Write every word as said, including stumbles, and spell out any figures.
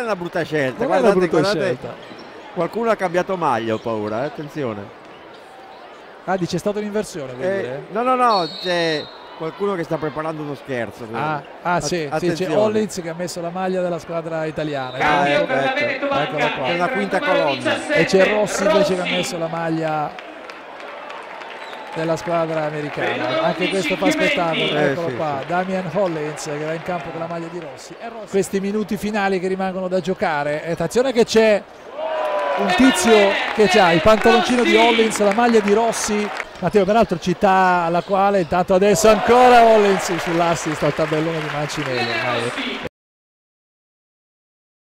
una brutta scelta. Non guardate, è una brutta guardate, scelta. qualcuno ha cambiato maglia, ho paura, eh? Attenzione. Ah, dice è stata un'inversione, vuoi Eh, dire? no, no, no, c'è qualcuno che sta preparando uno scherzo. Ah, ah sì, sì, c'è Hollins che ha messo la maglia della squadra italiana. Ah, ecco, ecco, eccola qua. È una quinta colonna. E c'è Rossi invece che ha messo la maglia della squadra americana. Anche questo fa spettacolo, eh, eccolo sì, qua, sì. Damian Hollins che va in campo con la maglia di Rossi. E Rossi. Questi minuti finali che rimangono da giocare. E attenzione che c'è un tizio che ha il pantaloncino di Hollins, la maglia di Rossi. Matteo, peraltro città alla quale intanto adesso ancora Hollins sull'assist al tabellone di Mancinelli ormai.